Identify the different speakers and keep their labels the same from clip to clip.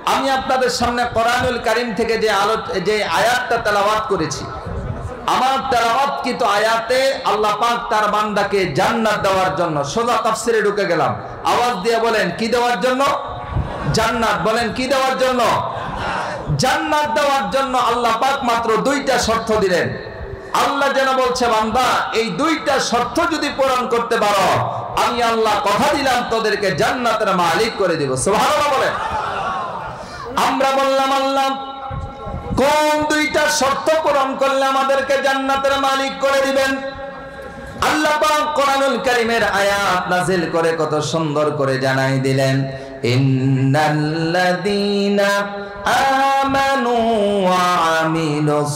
Speaker 1: আমি আপনাদের সামনে কোরআনুল কারীম থেকে যে আয়াতটা তেলাওয়াত করেছি, আমার তেলাওয়াতকৃত আয়াতে আল্লাহ পাক তার বান্দাকে জান্নাত দেওয়ার জন্য, সোজা তাফসিরে ঢুকে গেলাম, আওয়াজ দিয়ে বলেন কি দেওয়ার জন্য? জান্নাত। বলেন কি দেওয়ার জন্য? জান্নাত দেওয়ার জন্য আল্লাহ পাক মাত্র দুইটা শর্ত দিলেন। আল্লাহ যেন বলছে, বান্দা এই দুইটা শর্ত যদি পূরণ করতে পারো, আমি আল্লাহ কথা দিলাম তোদেরকে জান্নাতের মালিক করে দিব। সুবহানাল্লাহ বলেন। আমরা বললাম আল্লাহ কোন দুইটা শর্ত পূরণ করলে আমাদেরকে জান্নাতের মালিক করে দিবেন? আল্লাহ পাক কোরআনুল কারীমের আয়াত নাযিল করে কত সুন্দর করে জানাই দিলেন, ইন্নাল্লাযীনা আমানু ওয়া আমিলুস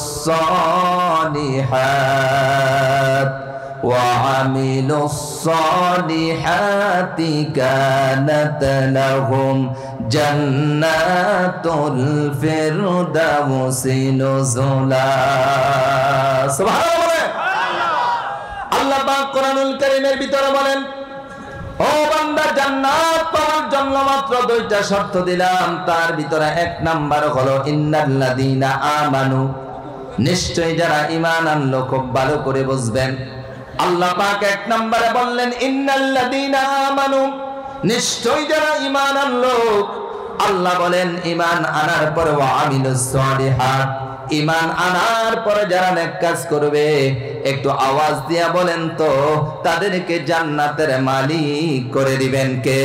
Speaker 1: সালিহাত وعملوا الصالحات كانت لهم جنات الفردوس نزلا সুবহানাল্লাহ। আল্লাহ পাক কোরআনুল কারীমের ভিতরে বলেন, ও বান্দা জান্নাত পাওয়ার জন্য মাত্র দুইটা শর্ত দিলাম, তার ভিতরে এক নাম্বার হলো ইন্নাল্লাযীনা আমানু, নিশ্চয় যারা ঈমান আনলো। খুব ভালো করে বুঝবেন, আল্লাহ পাক এক নম্বরে বললেন ইন্নাল্লাযীনা আমানু, নিশ্চয় যারা ঈমান আনলো। আল্লাহ বলেন ঈমান আনার পরে ওয়া আমিলুস সালিহাত, ঈমান আনার পরে যারা নেক কাজ করবে, একটু আওয়াজ দিয়া বলেন তো তাদেরকে জান্নাতের মালিক করে দিবেন কে?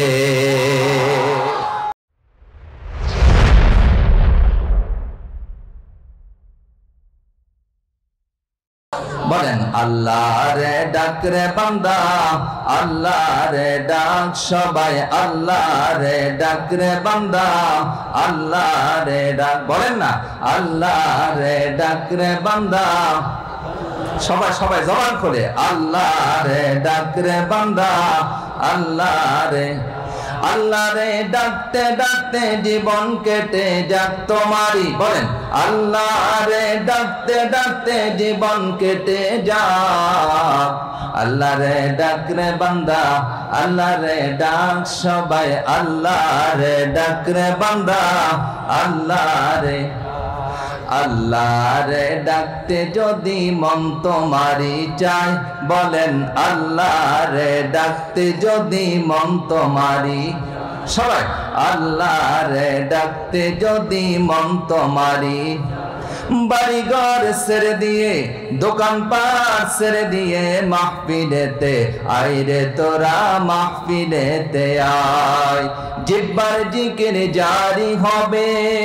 Speaker 1: বলেন আল্লাহ রে ডাক রে বান্দা, আল্লাহ রে ডাক সবাই, আল্লাহ রে ডাক রে বান্দা, আল্লাহ রে ডাক। বলেন না আল্লাহ রে ডাক রে বান্দা, সবাই সবাই জবান খুলে, আল্লাহ রে ডাক রে বান্দা, আল্লাহ রে। আল্লাহ রে ডাকতে ডাকতে জীবন কেটে যাক তোমারই। বলেন আল্লাহ রে ডাকতে ডাকতে জীবন কেটে যাক, আল্লাহ রে ডাক রে বান্দা, আল্লাহ রে ডাক সবাই, আল্লাহ রে ডাক রে বান্দা, আল্লাহ রে। আল্লাহ রে ডাকতে যদি মন তোমারই চায়, বলেন আল্লাহ রে ডাকতে যদি মন তোমারই, সবাই আল্লাহ রে ডাকতে যদি মন তোমারই। বাড়িঘর ছেড়ে দিয়ে, দোকানপাট ছেড়ে দিয়ে, মাহফিলেতে আয় রে তোরা, মাহফিলেতে আয়। জিহ্বার জিকির জারি হবে,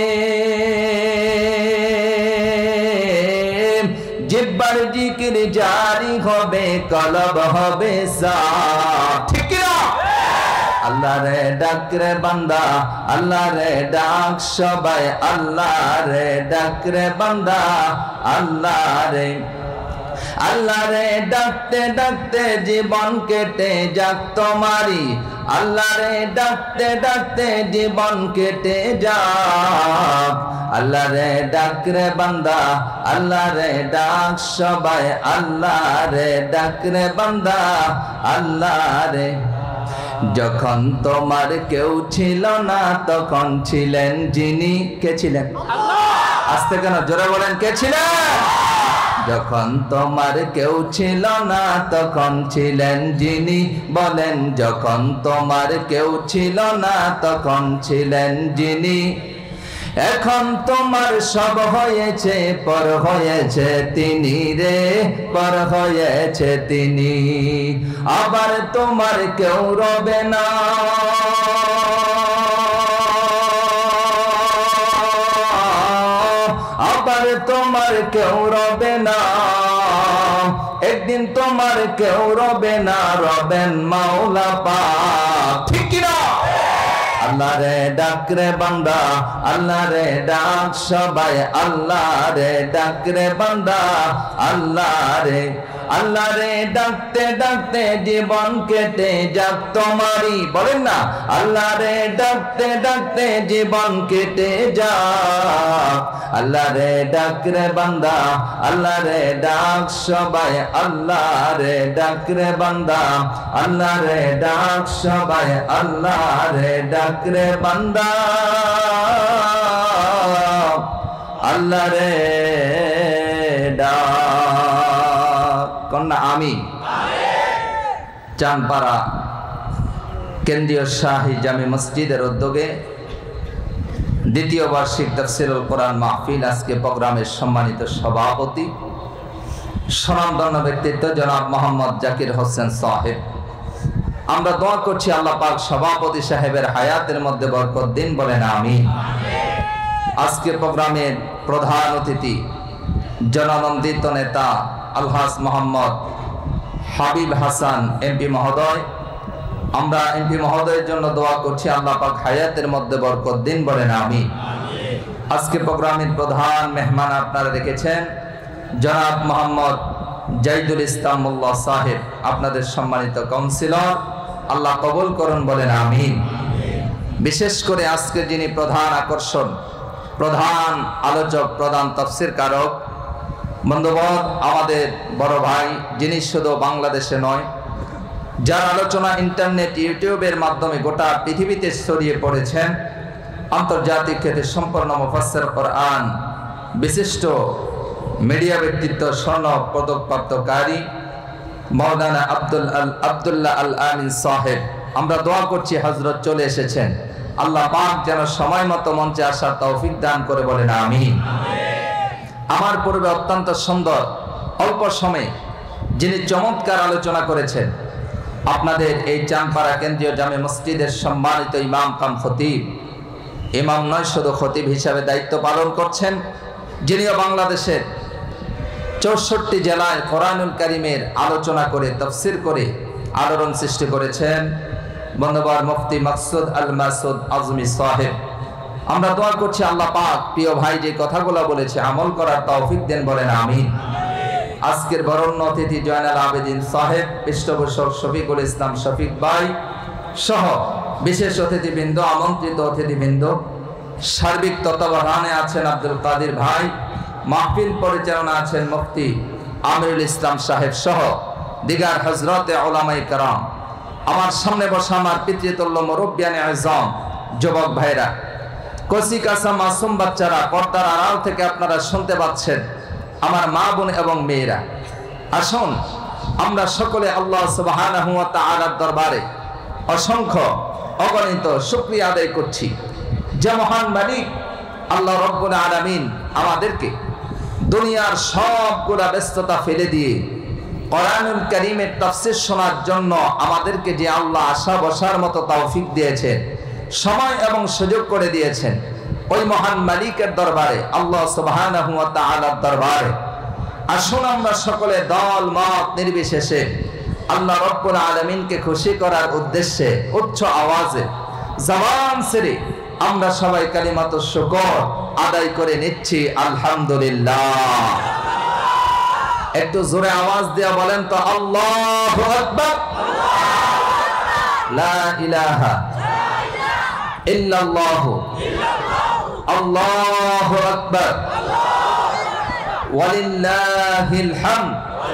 Speaker 1: জিহ্বার জিকির জারি হবে, কলব হবে সাফ। ঠিক না? আল্লাহ রে ডাক রে বান্দা, আল্লাহ রে ডাক সবাই, আল্লাহ রে ডাক রে বান্দা, আল্লাহ রে। আল্লাহ রে ডাকতে ডাকতে জীবন কেটে যাক তোমারই, আল্লাহ রে ডাকতে ডাকতে জীবন কেটে যাক, আল্লাহ রে ডাক রে বান্দা, আল্লাহ রে ডাক সবাই, আল্লাহ রে ডাক রে বান্দা, আল্লাহ রে। যখন তোমার কেউ ছিল না তখন ছিলেন যিনি। কে ছিলেন? আস্তে কেন, জোরে বলেন কে ছিলেন? যখন তোমার কেউ ছিল না তখন ছিলেন যিনি। বলেন যখন তোমার কেউ ছিল না তখন ছিলেন যিনি। এখন তোমার সব হয়েছে, পর হয়েছে তিনি রে, পর হয়েছে তিনি। আবার তোমার কেউ রবে না, আবার তোমার কেউ রবে না, একদিন তোমার কেউ রবে না, রবেন মাওলা পাক। ঠিক কি না? আল্লাহ রে ডাক রে বান্দা, আল্লাহ রে ডাক সবাই, আল্লাহ রে ডাক রে বান্দা, আল্লাহ রে। আল্লাহ রে ডাকতে ডাকতে জীবন কেটে যাক তোমারই। বলেন না আল্লাহ রে ডাকতে ডাকতে জীবন কেটে যাক, আল্লাহ রে ডাক রে বান্দা, আল্লাহ রে ডাক সবাই, আল্লাহ রে ডাক রে বান্দা, আল্লাহ রে ডাক সবাই, আল্লাহ রে ডাক রে বান্দা। আল্লাহ রে ডাক কন্যা আমি চানপাড়া কেন্দ্রীয় শাহী জামে মসজিদের উদ্যোগে দ্বিতীয় বার্ষিক তাফসীরুল কোরআন মাহফিল আজকে প্রোগ্রামের সম্মানিত সভাপতি স্বনামধন্য ব্যক্তিত্ব জনাব মোহাম্মদ জাকির হোসেন সাহেব। আমরা দোয়া করছি আল্লাহ পাক সভাপতি সাহেবের হায়াতের মধ্যে বরকত দিন, বলেন আমিন। আজকে প্রোগ্রামের প্রধান অতিথি জননন্দিত নেতা আলহাজ মোহাম্মদ হাবিব হাসান এমপি মহোদয়। আমরা এমপি মহোদয়ের জন্য দোয়া করছি আল্লাহ পাক হায়াতের মধ্যে বরকত দিন, বলেন আমিন। আজকে প্রোগ্রামের প্রধান মেহমান আপনারা দেখেছেন জনাব মোহাম্মদ জাইদুল ইসলাম মোল্লা সাহেব, আপনাদের সম্মানিত কাউন্সিলর, আল্লাহ কবুল করুন, বলেন আমিন। বিশেষ করে আজকে যিনি প্রধান আকর্ষণ, প্রধান আলোচক, প্রধান তাফসীর কারক বন্ধুবর, আমাদের বড় ভাই, যিনি শুধু বাংলাদেশে নয়, যার আলোচনা ইন্টারনেট ইউটিউবের মাধ্যমে গোটা পৃথিবীতে ছড়িয়ে পড়েছেন, আন্তর্জাতিক খ্যাতি সম্পন্ন মুফাসসির কোরআন, বিশিষ্ট মিডিয়া ব্যক্তিত্ব, স্বর্ণ পদকপ্রাপ্তকারী মাওলানা আব্দুল্লাহ আল আমিন সাহেব। আমরা দোয়া করছি হযরত চলে এসেছেন, আল্লাহ পাক যেন সময় মতো মঞ্চে আসার তৌফিক দান করে, বলেন আমিন। আমার পূর্বে অত্যন্ত সুন্দর অল্প সময়ে যিনি চমৎকার আলোচনা করেছেন, আপনাদের এই চানপাড়া কেন্দ্রীয় জামে মসজিদের সম্মানিত ইমাম কাম খতিব, ইমাম নয় শুধু খতিব হিসাবে দায়িত্ব পালন করছেন, যিনিও বাংলাদেশের 64 জেলায় কোরআনুল কারীমের আলোচনা করে তাফসীর করে আলোড়ন সৃষ্টি করেছেন, বন্ধুবর মুফতি মাকসুদ আল মাসুদ আজমি সাহেব। আমরা দোয়া করছি আল্লাহ পাক প্রিয় ভাই যে কথাগুলো বলেছে আমল করার তৌফিক দেন, বলেন আমিন। আজকের বরণ্য অতিথি জয়নাল আবেদিন সাহেব, পৃষ্ঠপোষক শফিকুল ইসলাম শফিক ভাই সহ বিশেষ অতিথিবৃন্দ, আমন্ত্রিত অতিথিবৃন্দ, সার্বিক তত্ত্বাবধানে আছেন আব্দুল কাদির ভাই, মাহফিল পরিচালনা আছেন মুফতি আমিরুল ইসলাম সাহেব সহ দিগার হযরতে উলামায়ে কেরাম, আমার সামনে বসা আমার পিতৃতুল্য মুরব্বিয়ানে আযম, যুবক ভাইরা, কচি কাঁচা মাসুম বাচ্চারা, পর্দার আড়াল থেকে আপনারা শুনতে পাচ্ছেন, আমার মা বোন এবং মেয়েরা, আসুন আমরা সকলে আল্লাহ সুবহানাহু ওয়া তাআলার দরবারে অসংখ্য অগণিত শুকরিয়া আদায় করছি যে মহান মালিক আল্লাহ রব্বুল আলামিন আমাদেরকে দুনিয়ার সবগুলা ব্যস্ততা ফেলে দিয়ে কোরআনুল কারীমের তাফসীর শোনার জন্য আমাদেরকে যে আল্লাহ আশা বসার মতো তৌফিক দিয়েছেন, সময় এবং সুযোগ করে দিয়েছেন, ওই মহান মালিকের দরবারে আল্লাহ সুবহানাহু ওয়া তাআলার দরবারে আসুন আমরা সকলে দল মত নির্বিশেষে আল্লাহ রব্বুল আলামিনকে খুশি করার উদ্দেশ্যে উচ্চ আওয়াজে জবান ছেড়ে আমরা সবাই কালিমাতুশ শুকর আদায় করে নিচ্ছি আলহামদুলিল্লাহ। একটু জোরে আওয়াজ দিয়ে বলেন তো আল্লাহু আকবার, লা ইলাহা ইল্লাল্লাহু আল্লাহু আকবার ওয়ালিল্লাহিল হামদ।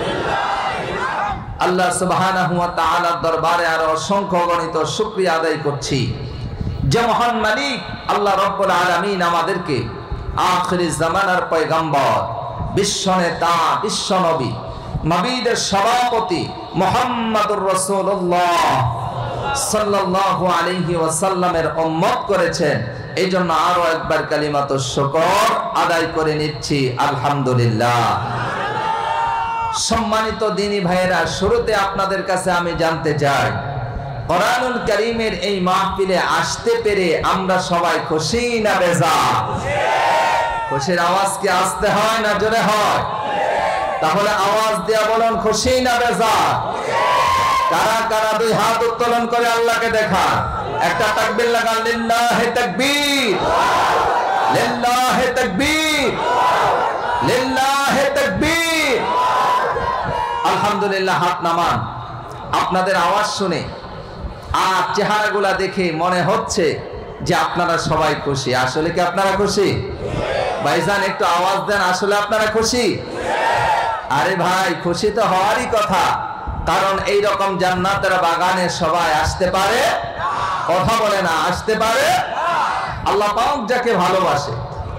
Speaker 1: আল্লাহ সুবহানাহু ওয়া তাআলার দরবারে আরো অসংখ্য গণিত শুকরিয়া আদায় করছি যে মহান মালিক আল্লাহ রব্বুল আলামিন আমাদেরকে আখিরি জামানার পয়গম্বর, বিশ্ব নেতা, বিশ্ব নবী, নবীদের সভাপতি মুহাম্মদুর রাসূলুল্লাহ সাল্লাল্লাহু আলাইহি ওয়াসাল্লামের উম্মত করেছেন। এই জন্য আরো একবার কালিমাতুশ শুকর আদায় করে নিচ্ছি আলহামদুলিল্লাহ। সম্মানিত দ্বীনি ভাইয়েরা, শুরুতে আপনাদের কাছে আমি জানতে চাই, কোরআনুল কারীমের এই মাহফিলে আসতে পেরে আমরা সবাই খুশি না বেজার? খুশির আওয়াজ কি আসতে হয় না জোরে হয়? তাহলে আওয়াজ দিয়া বলুন খুশি না বেজার? কারা কারা দুই হাত উত্তোলন করে আল্লাহকে দেখা, একটা তাকবীর লাগান, লিল্লাহি তাকবীর, লিল্লাহি তাকবীর, লিল্লাহি তাকবীর। আলহামদুলিল্লাহ। হাত নামান। আপনাদের আওয়াজ শুনে আর চেহারাগুলা দেখে মনে হচ্ছে যে আপনারা সবাই খুশি। আসলে কি আপনারা খুশি? ভাইজান একটু আওয়াজ দেন, আসলে আপনারা খুশি? আরে ভাই, খুশি তো হওয়ারই কথা, কারণ এই রকম জান্নাতের বাগানে সবাই আসতে পারে? কথা বলে না, আসতে পারে? আল্লাহ পাক যাকে ভালোবাসে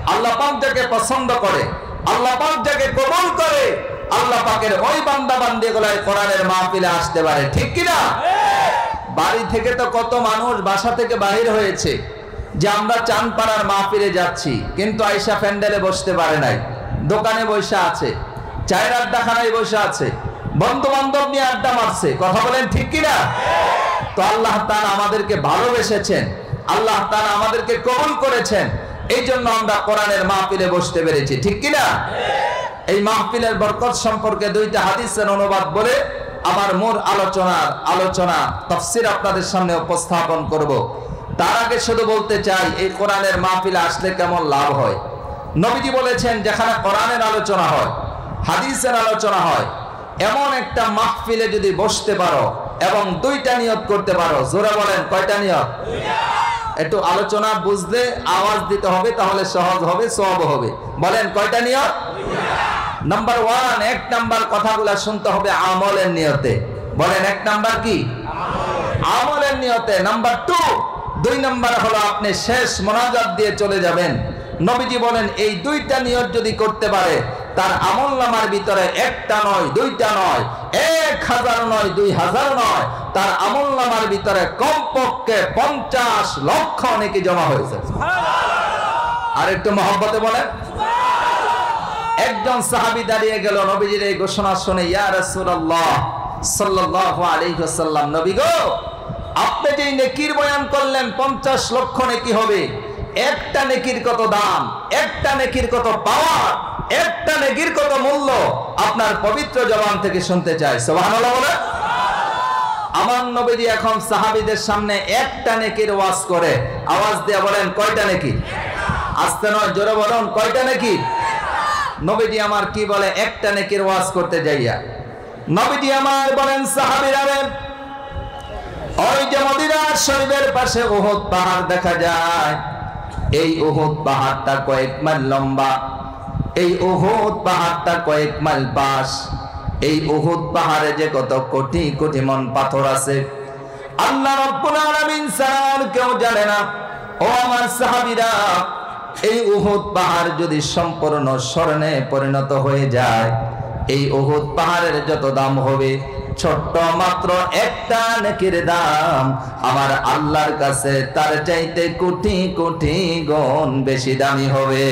Speaker 1: আল্লাহ পাক যাকে পছন্দ করে, আল্লাহ পাক যাকে কবুল করে, আল্লাহ পাকের ওই বান্দা বান্দীগুলাই কোরআনের মাহফিলে আসতে পারে। ঠিক কি না? বাড়ি থেকে তো কত মানুষ বাসা থেকে বাহির হয়েছে যে আমরা চাঁদপাড়ার মাহফিলে যাচ্ছি, কিন্তু আয়েশা প্যান্ডেলে বসতে পারে নাই, দোকানে বসে আছে, চায়ের আড্ডাখানায় বসে আছে, বন্ধু বান্ধব নিয়ে আড্ডা মারছে। কথা বলেন ঠিক কি না? তো আল্লাহ তাআলা আমাদেরকে ভালোবেসেছেন, আল্লাহ তাআলা আমাদেরকে কবুল করেছেন, এই জন্য আমরা কোরআনের মাহফিলে বসতে পেরেছি। ঠিক কি না? এই মাহফিলের বরকত সম্পর্কে দুইটা হাদিসের অনুবাদ বলে আমার মূল আলোচনা তাফসীর আপনাদের সামনে উপস্থাপন করব। তার আগে শুধু বলতে চাই, এই কোরআনের মাহফিলে আসলে কেমন লাভ হয়। নবীজি বলেছেন, যেখানে কোরআনের আলোচনা হয়, হাদিসের আলোচনা হয়, এমন একটা মাহফিলে যদি বসতে পারো এবং দুইটা নিয়ত করতে পারো। জোরে বলেন, কয়টা নিয়ত? একটু আলোচনা বুঝলে আওয়াজ দিতে হবে, তাহলে সহজ হবে, সওয়াব হবে। বলেন, কয়টা নিয়ত? নাম্বার 1, 1 নাম্বার কথাগুলা শুনতে হবে আমলের নিয়তে। বলেন, 1 নাম্বার কি? আমলের নিয়তে। নাম্বার 2 নাম্বার হলো আপনি শেষ মোনাজাত দিয়ে চলে যাবেন। নবীজি বলেন, এই দুইটা নিয়ত যদি করতে পারে, তার আমলনামার ভিতরে একটা নয়, দুইটা নয়, 1000 নয়, 2000 নয়, তার আমলনামার ভিতরে কমপক্ষে 50 লক্ষ নেকি জমা হয়েছে। আর একটু মহব্বতে বলেন। একজন সাহাবী দাঁড়িয়ে গেল নবীজির এই ঘোষণা শুনে, ইয়া রাসূলুল্লাহ সাল্লাল্লাহু আলাইহি ওয়াসাল্লাম, নবী গো, আপনি যে নেকির বয়ান করলেন 50 লক্ষ নেকি হবে, একটা নেকির কত দাম, একটা নেকির কত পাওয়ার, একটা নেকির কত মূল্য, আপনার পবিত্র জবান থেকে শুনতে চাই। সুবহানাল্লাহ বলে। আমার নবীজি এখন সাহাবীদের সামনে একটা নেকির ওয়াজ করে, আওয়াজ দিয়ে বলেন, কয়টা নেকি? আস্তে নয়, জোরে বলুন, কয়টা নেকি? নবীজি আমার কি বলে, একটা নেকির ওয়াজ করতে যাইয়া নবীজি আমার বলেন, সাহাবীরা, ওই যে মদিনা শরীফের পাশে উহুদ পাহাড় দেখা যায়, এই উহুদ পাহাড়টা কয়েক মাইল লম্বা, এই উহুদ পাহাড়টা কয়েক মাইল পাশ, এই উহুদ পাহাড়ে যে কত কোটি কোটি মন পাথর আছে, আল্লাহ রাব্বুল আলামিন ছাড়া কেউ জানে না। ও আমার সাহাবীরা, এই উহুদ পাহাড় যদি সম্পূর্ণ স্বর্ণে পরিণত হয়ে যায়, এই উহুদ পাহাড়ের যত দাম হবে, ছোট্ট মাত্র একটা নেকির দাম আমার আল্লাহর কাছে তার চাইতে কোটি কোটি গুণ বেশি দামি হবে।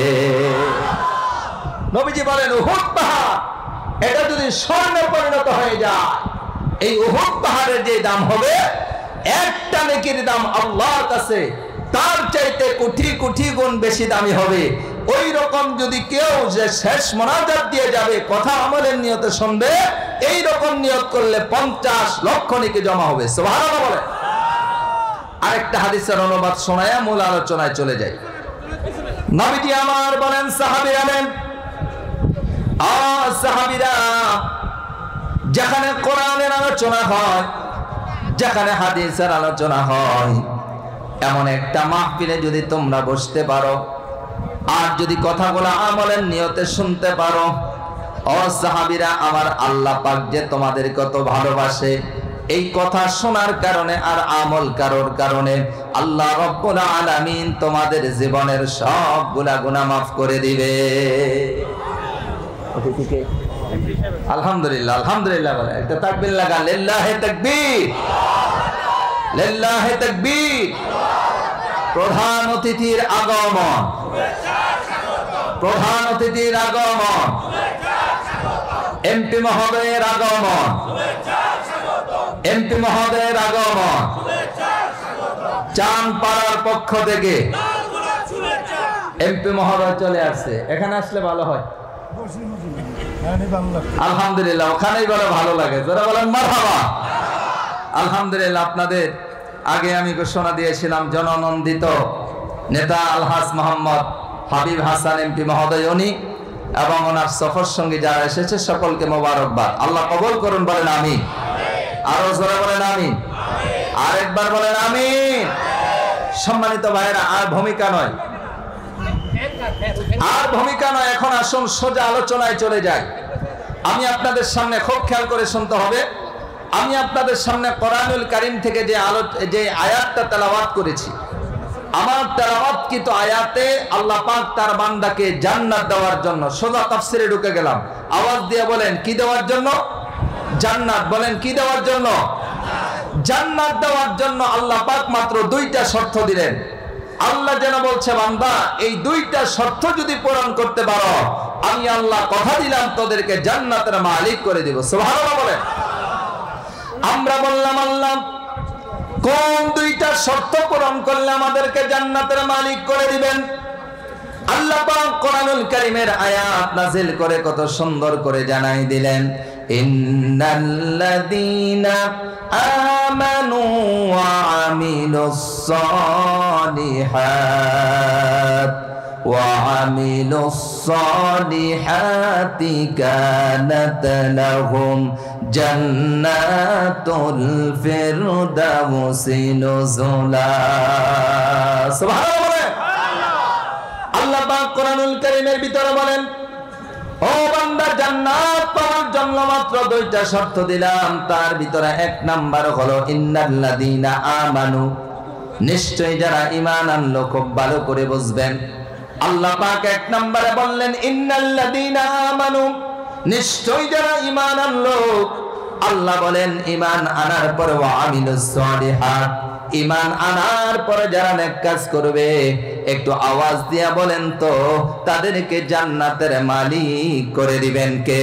Speaker 1: নবীজি বলেন, উহুদ পাহাড় এটা যদি স্বর্ণে পরিণত হয়ে যায়, এই উহুদ পাহাড়ের যে দাম হবে, একটা নেকির দাম আল্লাহর কাছে তার চাইতে কোটি কোটি গুণ বেশি দামি হবে। ওই রকম যদি কেউ যে শেষ মোনাজাত দিয়ে যাবে, কথা আমলের নিয়তে শুনবে, এই রকম নিয়ত করলে 50 লক্ষ নেকি জমা হবে। সুবহানাল্লাহ বলে। আরেকটা হাদিসের অনুবাদ শোনায়া মূল আলোচনায় চলে যাই। নবীজি আমার বলেন, সাহাবীরা, সাহাবীরা, যেখানে কোরআনের আলোচনা হয়, যেখানে হাদিসের আলোচনা হয়, এমন একটা মাহফিলে যদি তোমরা বসতে পারো, আর যদি কথাগুলো আমলের নিয়তে শুনতে পারো, ও সাহাবীরা, আমার আল্লাহ পাক যে তোমাদের কত ভালোবাসে, এই কথা শোনার কারণে আর আমল করার কারণে আল্লাহ রাব্বুল আলামিন তোমাদের জীবনের সবগুলা গুনাহ মাফ করে দিবে। আলহামদুলিল্লাহ, আলহামদুলিল্লাহ বলে একটা তাকবীর লাগা, লিল্লাহি তাকবীর, লিল্লাহি তাকবীর। প্রধান অতিথির আগমন, প্রধান অতিথির আগমন, এমপি মহোদয়ের আগমন, এমপি মহোদয়ের আগমন, চাঁদপাড়ার পক্ষ থেকে এমপি মহোদয় চলে আসছে। এখানে আসলে ভালো হয়, আলহামদুলিল্লাহ, ওখানেই বলে ভালো লাগে। যারা বলেন মারহাবা। আলহামদুলিল্লাহ, আপনাদের আগে আমি ঘোষণা দিয়েছিলাম, জননন্দিত নেতা আলহাজ মোহাম্মদ হাবিব হাসান এমপি মহোদয় উনি এবং ওনার সফর সঙ্গী যারা এসেছে সকলকে মোবারকবাদ। আল্লাহ কবুল করুন, বলেন আমিন। আরো জোরে বলেন আমিন। আরেকবার বলেন আমিন। সম্মানিত ভাইয়েরা, আর ভূমিকা নয়, আর ভূমিকা নয়, এখন আসুন সোজা আলোচনায় চলে যাই। আমি আপনাদের সামনে খুব খেয়াল করে শুনতে হবে, আমি আপনাদের সামনে কোরআনুল কারীম থেকে যে আয়াতটা তেলাওয়াত করেছি, আমার তেলাওয়াতকৃত আয়াতে আল্লাহ পাক তার বান্দাকে জান্নাত দেওয়ার জন্য, সোজা তাফসিরে ঢুকে গেলাম, আওয়াজ দিয়ে বলেন কি দেওয়ার জন্য? জান্নাত। বলেন কি দেওয়ার জন্য? জান্নাত দেওয়ার জন্য আল্লাহ পাক মাত্র দুইটা শর্ত দিলেন। আল্লাহ যেন বলছে, বান্দা এই দুইটা শর্ত যদি পূরণ করতে পারো, আমি আল্লাহ কথা দিলাম তোদেরকে জান্নাতের মালিক করে দিব। সুবহানাল্লাহ বলেন। আমরা বললাম আল্লাহ কোন দুইটা শর্ত পূরণ করলে আমাদেরকে জান্নাতের মালিক করে দিবেন? আল্লাহ পাক কোরআনুল কারীমের আয়াত নাযিল করে কত সুন্দর করে জানাই দিলেন, ইন্নাল্লাযীনা আমানু ওয়া আমিলুস সালিহাত ওয়া আমিলুস সালিহাতি কানাত লাহুম জান্নাতুল ফিরদাউসি নুজুলা। সুবহানাল্লাহ। আল্লাহ পাক কোরআনুল কারীমের ভিতরে বলেন, ও বান্দা জান্নাত পাওয়ার জন্য মাত্র দুইটা শর্ত দিলাম। তার ভিতরে এক নাম্বার হলো ইন্নাল্লাযীনা আমানু, নিশ্চয়ই যারা ঈমান আনলো। খুব ভালো করে বুঝবেন, আল্লাহ পাক এক নম্বরে বললেন ইন্নাল্লাযীনা আমানু, নিশ্চয়ই যারা ঈমান আনলো। আল্লাহ বলেন ঈমান আনার পরে ওয়া আমিলুস সালিহাত, ঈমান আনার পরে যারা নেক কাজ করবে, একটু আওয়াজ দিয়া বলেন তো তাদেরকে জান্নাতের মালিক করে দিবেন কে?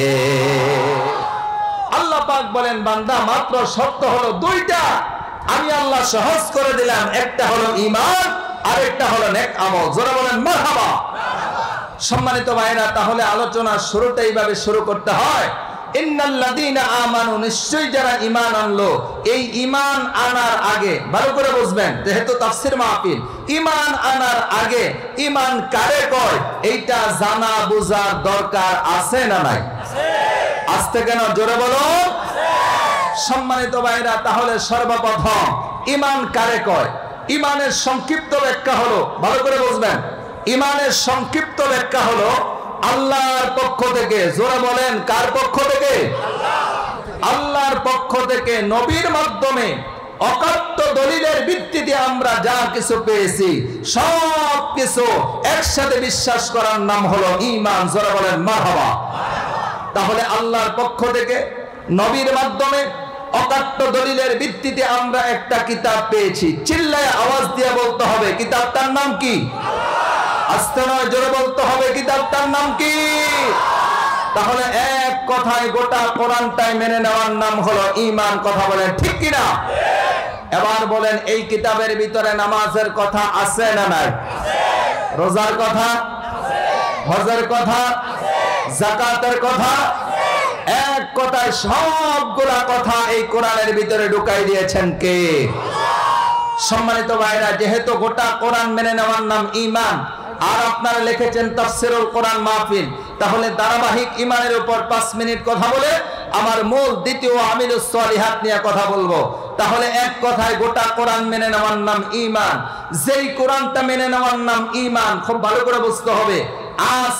Speaker 1: আল্লাহ পাক বলেন বান্দা মাত্র শর্ত হলো দুইটা, আমি আল্লাহ সহজ করে দিলাম। একটা হলো ঈমান আর একটা হলো নেক আমল। জোরে বলেন মারহাবা। সম্মানিত ভাইরা, তাহলে আলোচনা শুরুটা এইভাবে শুরু করতে হয়, ইন্নাল্লাযীনা আমানু, নিশ্চয়ই যারা ঈমান আনলো। এই ঈমান আনার আগে ভালো করে বুঝবেন, যেহেতু তাফসীর মাহফিল, ঈমান আনার আগে ঈমান কারে কয় এইটা জানা বুঝার দরকার আছে না নাই? আসতে কেন? জোরে বলো। সম্মানিত ভাইরা, তাহলে সর্বপ্রথম ঈমান কারে কয়? ঈমানের সংক্ষিপ্ত ব্যাখ্যা হলো, ভালো করে বুঝবেন, ঈমানের সংক্ষিপ্ত ব্যাখ্যা হলো আল্লাহর পক্ষ থেকে। জোরে বলেন কার পক্ষ থেকে? আল্লাহর পক্ষ থেকে নবীর মাধ্যমে অকাট্য দলিলের ভিত্তিতে আমরা যা কিছু পেয়েছি সব কিছু একসাথে বিশ্বাস করার নাম হলো ঈমান। জোরে বলেন মারহাবা। তাহলে আল্লাহর পক্ষ থেকে নবীর মাধ্যমে অকাট্য দলিলের ভিত্তিতে আমরা একটা কিতাব পেয়েছি। চিল্লায় আওয়াজ দিয়ে বলতে হবে কিতাবটার নাম কি? আস্তে নয়, জোরে বলতে হবে কিতাবটার নাম কি? তাহলে এক কথায় গোটা কোরআনটাই মেনে নেওয়ার নাম হলো ঈমান। কথা বলেন ঠিক কিনা? এবার বলেন এই কিতাবের ভিতরে নামাজের কথা আছে না নাই? রোজার কথা, হজের কথা, যাকাতের কথা, এক কথায় সবগুলা কথা এই কোরআনের ভিতরে ঢুকাই দিয়েছেন কে? সম্মানিত ভাইরা, যেহেতু গোটা কোরআন মেনে নেওয়ার নাম ঈমান, আর আপনারা লিখেছেন তাফসীরুল কোরআন মাহফিল, তাহলে ধারাবাহিক ঈমানের উপর 5 মিনিট কথা বলে আমার মূল দ্বিতীয় আমিলুস সালিহাত নিয়ে কথা বলবো। তাহলে এক কথায় গোটা কোরআন মেনে নেওয়ার নাম ঈমান। যেই কোরআনটা মেনে নেওয়ার নাম ঈমান, খুব ভালো করে বুঝতে হবে। আজ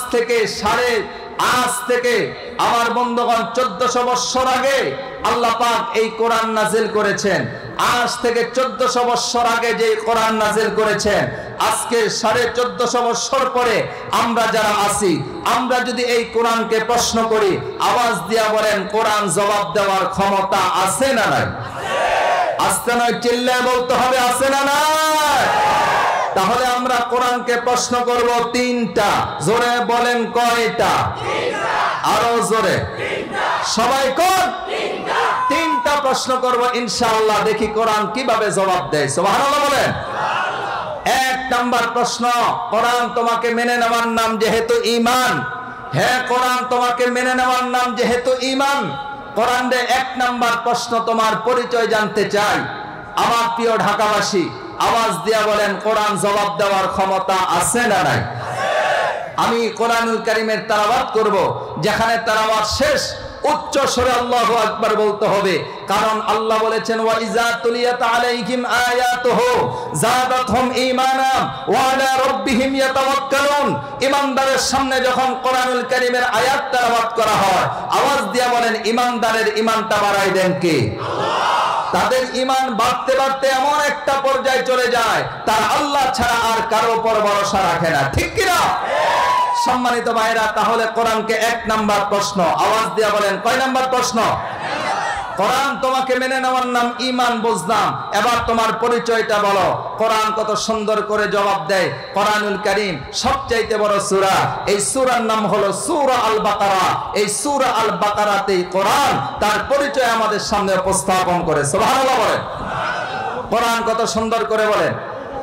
Speaker 1: থেকে আমার বন্ধুগণ 1400 বছর আগে আল্লাহ পাক এই কোরআন নাজিল করেছেন। আজ থেকে 1400 বছর আগে যে কোরআন নাজিল করেছেন, আজকে 1450 বছর পরে আমরা যারা আছি, আমরা যদি এই কোরআনকে প্রশ্ন করি, আওয়াজ দিয়া বলেন কোরআন জবাব দেওয়ার ক্ষমতা আছে না নাই? আসতে নয়, চিল্লায় বলতে হবে আছে না নাই? তাহলে আমরা কোরআনকে প্রশ্ন করব তিনটা। জোরে বলেন কয়টা? আরো জোরে সবাই কোন? তিনটা প্রশ্ন করব ইনশাআল্লাহ। দেখি কোরআন কিভাবে জবাব দেয়। সুবহানাল্লাহ বলেন। এক নাম্বার প্রশ্ন, কোরআন তোমাকে মেনে নেওয়ার নাম যেহেতু ঈমান। হ্যাঁ, কোরআন তোমাকে মেনে নেওয়ার নাম যেহেতু ঈমান। কোরআনের এক নাম্বার প্রশ্ন, তোমার পরিচয় জানতে চাই। আমার প্রিয় ঢাকাবাসী, আওয়াজ দিয়া বলেন কোরআন জবাব দেওয়ার ক্ষমতা আছে না নাই? আমি কোরআনুল কারীমের তেলাওয়াত করব, যেখানে তেলাওয়াত শেষ উচ্চ স্বরে আল্লাহু আকবার বলতে হবে। কারণ আল্লাহ বলেছেন ওয়া ইযা তুলিয়াত আলাইহিম আয়াতুহু যাদাতহুম ঈমানা ওয়া আলা রাব্বিহিম ইয়াতাওয়াক্কালুন। ঈমানদারের সামনে যখন কোরআনুল কারীমের আয়াত তেলাওয়াত করা হয়, আওয়াজ দিয়া বলেন ঈমানদারের ঈমানটা বাড়ায় দেন কে? আল্লাহ। তাদের ঈমান বাড়তে বাড়তে এমন একটা পর্যায়ে চলে যায় তারা আল্লাহ ছাড়া আর কারো উপর ভরসা রাখে না, ঠিক কি না? সম্মানিত ভাইরা, তাহলে কোরআনকে 1 নাম্বার প্রশ্ন, আওয়াজ দিয়ে বলেন কয় নাম্বার প্রশ্ন? কোরআন তোমাকে মেনে নেওয়ার নাম ঈমান, বুঝলাম। এবার তোমার পরিচয়টা বলো। কোরআন কত সুন্দর করে জবাব দেয়। কোরআনুল কারীম সবচাইতে বড় সূরা, এই সূরার নাম হলো সূরা আল বাকারা। এই সূরা আল বাকারাতেই কোরআন তার পরিচয় আমাদের সামনে উপস্থাপন করে। সুবহানাল্লাহ বলেন। কোরআন কত সুন্দর করে বলেন,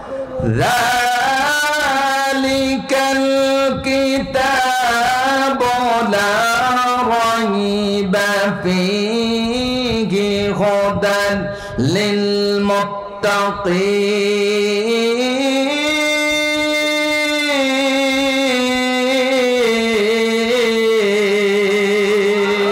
Speaker 1: যালিকাল কিতাবু লা রাইবা ফীহি হুদান লিল মুত্তাকিন।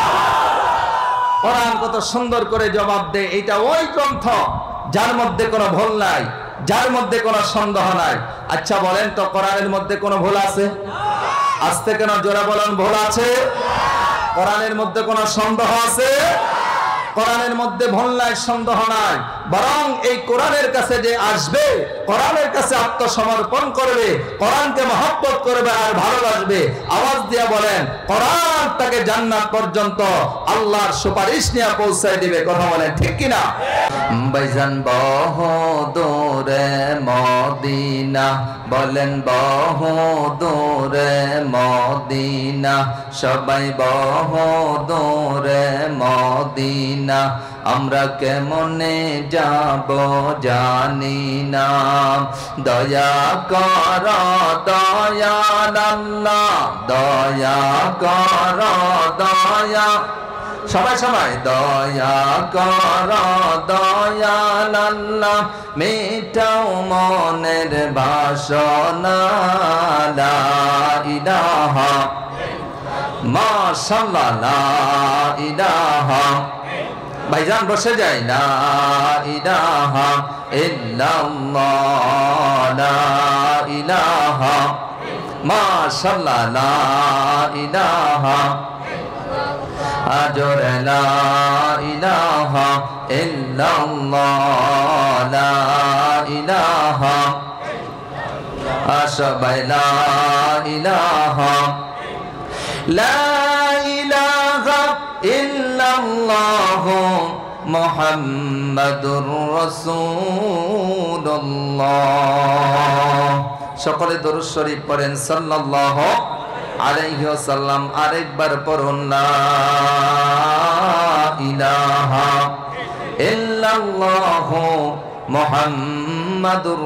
Speaker 1: কোরআন কত সুন্দর করে জবাব দেয়, এটা ওই গ্রন্থ যার মধ্যে কোনো ভুল নাই, যার মধ্যে কোনো সন্দেহ নাই। আচ্ছা বলেন তো, কোরআনের মধ্যে কোনো ভুল আছে? আস্তে কেন, জোরে বলেন, ভুল আছে? কোরআনের মধ্যে কোনো সন্দেহ আছে? কোরআনের মধ্যে ভুল নাই, সন্দেহ নাই। বরং এই কোরআনের কাছে যে আসবে, কোরআনের কাছে আত্মসমর্পণ করবে, কোরআনকে মহব্বত করবে আর ভালোবাসবে, আওয়াজ দিয়ে বলেন, কোরআন তাকে জান্নাত পর্যন্ত আল্লাহর সুপারিশ নিয়ে পৌঁছায় দিবে। কথা বলেন, ঠিক কিনা? ভাইজান বহুদূরে মদিনা, বলেন বহুদূরে মদিনা, সবাই বহুদূরে মদিনা, আমরা কেমনে যাব জানি না। দয়া কর দয়াল আল্লাহ, দয়া কর দয়া, সবাই সবাই দয়া কর দয়াল আল্লাহ, মেটাও মনের বাসনা। লা ইলাহা মাশাআল্লাহ, লা ইলাহা, ভাইজান বসে যাই, লা ইলাহা ইল্লাল্লাহ, লা ইলাহা মাশাআল্লাহ, লা ইলাহা, আজরে লা ইলাহা ইল্লাল্লাহ, লা ইলাহা, সবাই লা ইলাহা, লা ইলাহা ইল্লাল্লাহু মুহাম্মাদুর রাসূলুল্লাহ। সকলে দরুদ শরীফ পড়েন সাল্লাল্লাহু আলাইহি ওয়াসাল্লাম। আরেকবার পড়ুন, লা ইলাহা ইল্লাল্লাহু মুহাম্মাদুর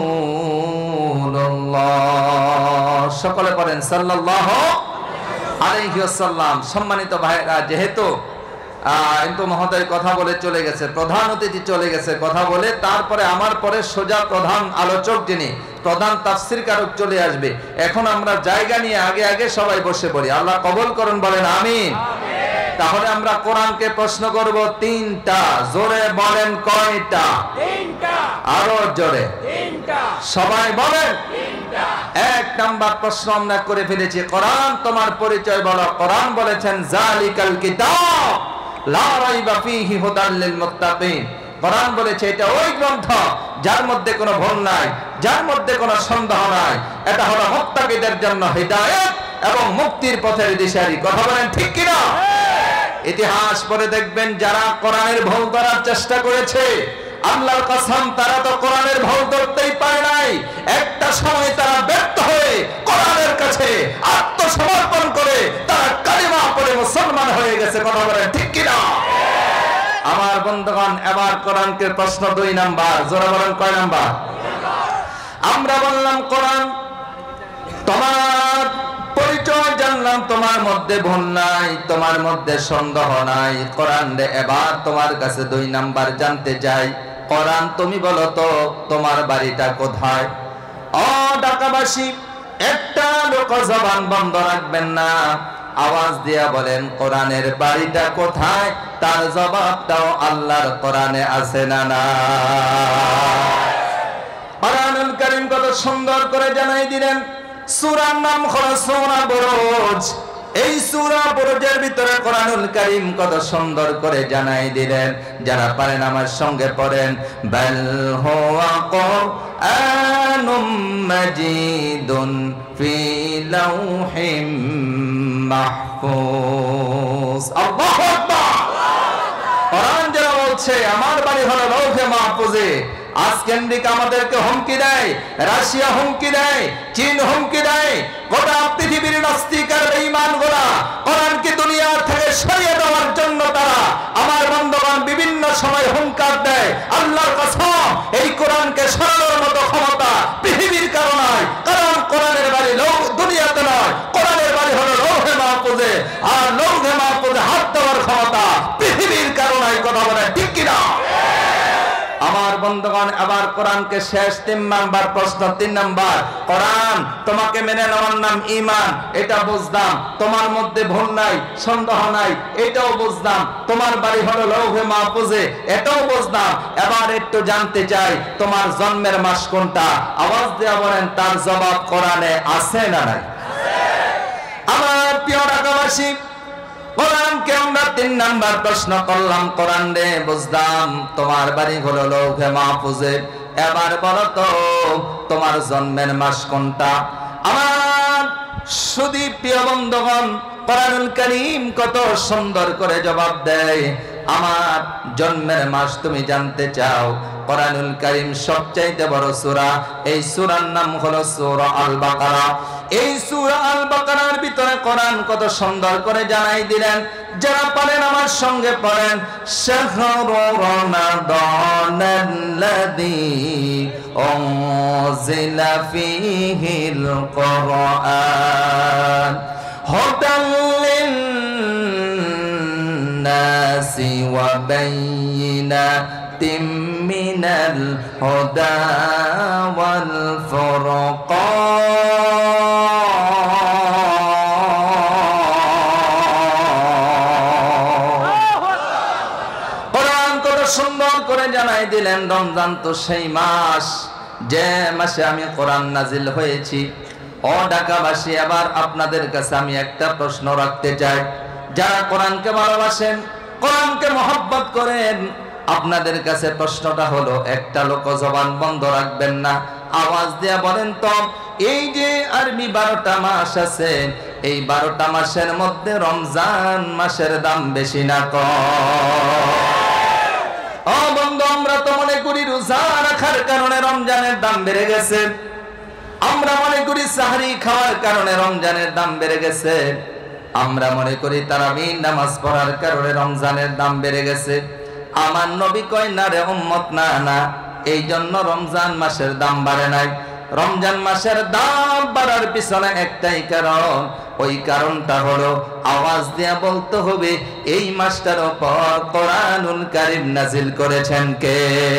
Speaker 1: রাসূলুল্লাহ। সকলে পড়েন সাল্লাল্লাহু আলাইহি ওয়াসাল্লাম। সম্মানিত ভাইরা, যেহেতু কিন্তু মহোদয় কথা বলে চলে গেছে, প্রধান অতিথি চলে গেছে কথা বলে, তারপরে আমার পরে সোজা প্রধান আলোচক, যিনি প্রধান তাফসীর কারক চলে আসবে। এখন আমরা জায়গা নিয়ে আগে আগে সবাই বসে পড়ি। আল্লাহ কবুল করুন, বলেন আমিন। তাহলে আমরা কোরআনকে প্রশ্ন করব 3টা। জোরে বলেন, কয়টা? 3টা। আরো জোরে, 3টা। সবাই বলেন, 3টা। 1 নাম্বার প্রশ্ন আমরা করে ফেলেছি, কোরআন তোমার পরিচয় বলো। কোরআন বলেছেন যালিকাল কিতাব লা রাইবা ফীহি হুদাল লিল মুত্তাকিন। কোরআন বলেছে এটা ওই গ্রন্থ যার মধ্যে কোনো ভুল নাই, যার মধ্যে কোনো সন্দেহ নাই। এটা হলো মুত্তাকিদের জন্য হিদায়াত এবং মুক্তির পথের দিশারি। কথা বলেন, ঠিক কি না? ইতিহাস পড়ে দেখবেন, যারা কোরআনের ভুল ধরার চেষ্টা করেছে, আল্লাহর কসম তারা তো কোরআনের ভুল ধরতেই পারে নাই। একটা সময় তারা ব্যর্থ হয়ে কোরআনের কাছে আত্মসমর্পণ করে তারা কালিমা পড়ে মুসলমান হয়ে গেছে। কথা বলেন, ঠিক কি না? আমার বন্ধুগণ, এবার কোরআনকে প্রশ্ন 2 নাম্বার। জোরে বলেন, কয় নাম্বার? আমরা বললাম কোরআন তোমার পরিচয় জানলাম, তোমার মধ্যে ভুল নাই, তোমার মধ্যে সন্দেহ নাই। কোরআন রে, এবার তোমার কাছে 2 নাম্বার জানতে চাই। কোরআন তুমি বলো তো, তোমার বাড়িটা কোথায়? ও ঢাকাবাসী, একটা লোক জবান বন্ধ রাখবেন না, আওয়াজ দিয়া বলেন, কোরআনের বাড়িটা কোথায়? তার জবাবটাও আল্লাহর কোরআনে আছে না না? কোরআনুল কারীম কত সুন্দর করে জানাই দিলেন। সূরার নাম হলো সূরা বুরুজ। এই সূরা বুরুজের ভিতরে কোরআনুল কারীম কত সুন্দর করে জানাই দিলেন। যারা পারেন আমার সঙ্গে পড়েন, বাল হুয়া কুরআনুম মাজিদুন ফি লাউহিম মাহফুজ। আল্লাহু আকবার। কোরআন যারা বলছে আমার বাড়ি হলো লৌহে মাহফুজে, আজ কেন্দ্রিক আমাদেরকে হুমকি দেয়, রাশিয়া হুমকি দেয়, চীন হুমকি দেয়, গোটা পৃথিবীর নাস্তিক আর বেঈমানগুলা কোরআনকে দুনিয়া থেকে সরিয়ে দেওয়ার জন্য তারা আমার বন্ধুগণ বিভিন্ন সময় হুঙ্কার দেয়। আল্লাহর কসম, এই কোরআনকে সরানোর মতো ক্ষমতা পৃথিবীর কারো নাই। কারণ কোরআনের বাড়ি দুনিয়াতে নয়, কোরআনের বাড়ি হলো লৌহে মাহফুজে, আর লৌহে মাহফুজে হাত দেওয়ার ক্ষমতা পৃথিবীর কারো নাই। কথা বলে ঠিক কিনা? আমার বন্ধুগণ, আবার কোরআনকে শেষ 3 নাম্বার প্রশ্ন। 3 নাম্বার, কোরআন তোমাকে মেনে নেওয়ার নাম ঈমান, এটা বুঝলাম। তোমার মধ্যে ভুল নাই, সন্দেহ নাই, এটাও বুঝলাম। তোমার বাড়ি হলো লৌহে মাহফুজে, এটাও বুঝলাম। এবার একটু জানতে চাই, তোমার জন্মের মাস কোনটা? আওয়াজ দিয়ে বলেন, তার জবাব কোরআনে আছে না নাই? আমার প্রিয় ঢাকাবাসী, কোরআনকে আমরা 3 নাম্বার প্রশ্ন করলাম। কোরআন রে বুঝলাম তোমার বাড়ি হলো লৌহে মাহফুজে, এবার বলো তো তোমার জন্মের মাস কোনটা? আমার শুধু প্রিয় বন্ধুগণ, কোরআনুল কারীম কত সুন্দর করে জবাব দেয়। আমার জন্মের মাস তুমি জানতে চাও? কোরআনুল কারীম সবচাইতে বড় সূরা, এই সূরার নাম হলো সূরা আল বাকারা। এই সূরা আল বাকারার ভিতরে কোরআন কত সুন্দর করে জানাই দিলেন। যারা পারেন আমার সঙ্গে পড়েন, শাহরু রমাদানাল্লাযী উনজিলা ফীহিল কুরআন হুদাল লিন-নাসি ওয়া বায়িনাতিম মিনাল হুদা ওয়াল ফুরকান। সুন্দর করে জানাই দিলেন, রমজান তো সেই মাস যে মাসে আমি কোরআন নাজিল হয়েছি। ও ঢাকাবাসী, আবার আপনাদের কাছে আমি একটা প্রশ্ন রাখতে চাই। যারা কোরআনকে ভালোবাসেন, কোরআনকে মহব্বত করেন, আপনাদের কাছে প্রশ্নটা হলো, একটা লোক জবান বন্ধ রাখবেন না, আওয়াজ দিয়ে বলেন তো, এই যে আরবি 12টা মাস আছে, এই 12টা মাসের মধ্যে রমজান মাসের দাম বেশি না কম? ও বন্ধু, আমরা তো মনে করি রোজা রাখার কারণে রমজানের দাম বেড়ে গেছে, আমরা মনে করি সাহরি খাওয়ার কারণে রমজানের দাম বেড়ে গেছে, আমরা মনে করি তারাবির নামাজ পড়ার কারণে রমজানের দাম বেড়ে গেছে। আমার নবী কয় না রে উম্মত, না না, এই জন্য রমজান মাসের দাম বাড়ে নাই। রমজান মাসের দাম বাড়ার পিছনে একটাই কারণ, ওই কারণটা হলো আওয়াজ দিয়ে বলতে হবে, এই মাসটার উপর কোরআনুল কারীম নাজিল করেছেন কে?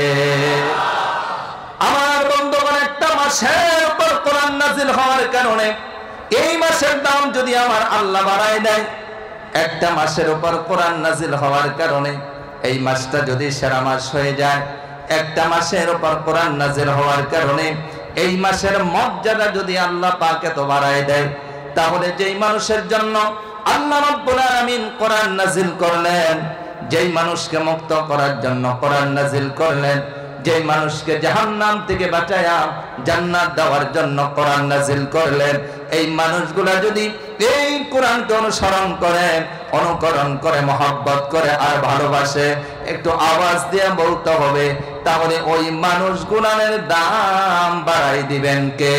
Speaker 1: আমার বন্ধুগণ, একটা মাসের উপর কোরআন নাজিল হওয়ার কারণে এই মাসের দাম যদি আমার আল্লাহ বাড়ায় দেয়, একটা মাসের উপর কোরআন নাজিল হওয়ার কারণে এই মাসটা যদি সেরা মাস হয়ে যায়, একটা মাসের উপর কোরআন নাজিল হওয়ার কারণে এই মাসের মর্যাদা যদি আল্লাহ পাক এত বাড়ায় দেয়, তাহলে যেই মানুষের জন্য আল্লাহ রাব্বুল আলামিন কোরআন নাজিল করলেন, যেই মানুষকে মুক্ত করার জন্য কোরআন নাজিল করলেন, যেই মানুষকে জাহান্নাম থেকে বাঁচায়া জান্নাত দেওয়ার জন্য কোরআন নাজিল করলেন, এই মানুষগুলা যদি এই কোরআনকে অনুসরণ করে, অনুকরণ করে, মহব্বত করে আর ভালোবাসে, একটু আওয়াজ দিয়ে বলতে হবে, তাহলে ওই মানুষগুলার দাম বাড়াই দিবেন কে?